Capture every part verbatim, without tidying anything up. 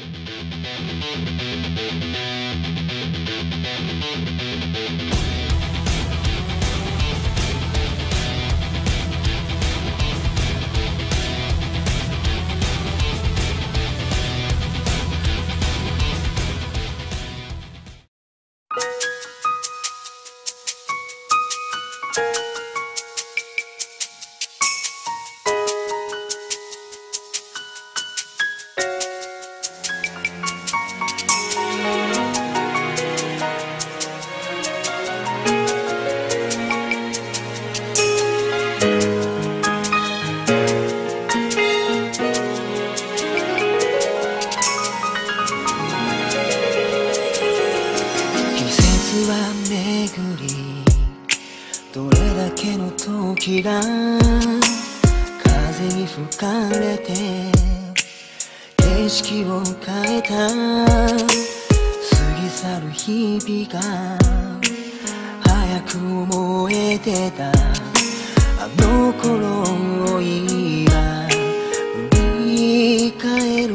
どれだけの時が風に吹かれて景色を変えた、過ぎ去る日々が早く思えてた、あの頃を今振り返る、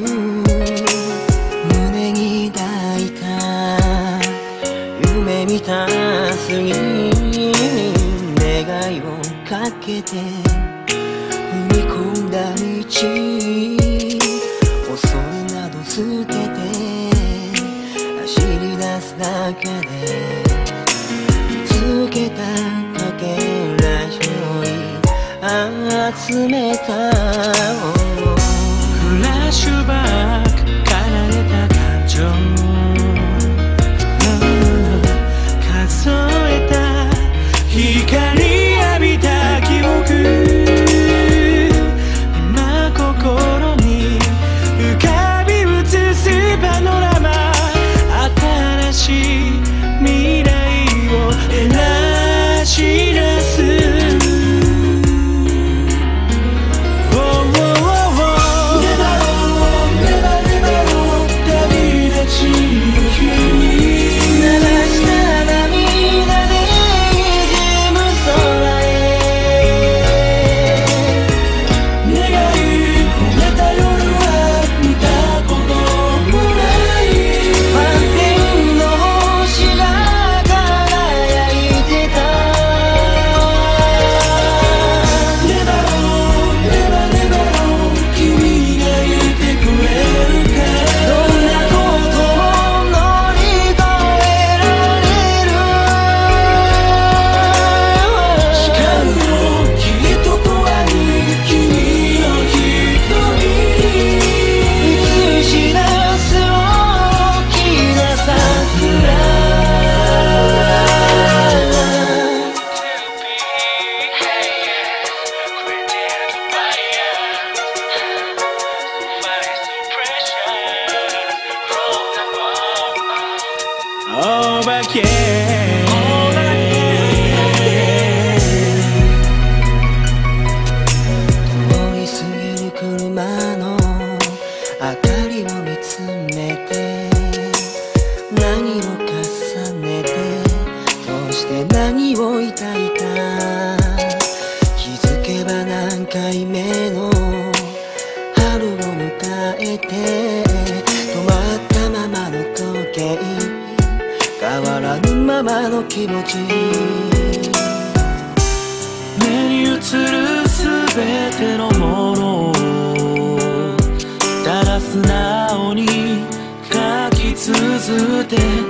胸に抱いた夢見た過ぎ願いをかけて踏み込んだ道、恐れなど捨てて走り出す中で見つけたかけらより集めたフラッシュバック奏でた感情、数えた光浴びた記憶、今心に浮かび映すパノラマ、新しい未来を照らし出す。目に映るすべてのものをただ素直に書き綴って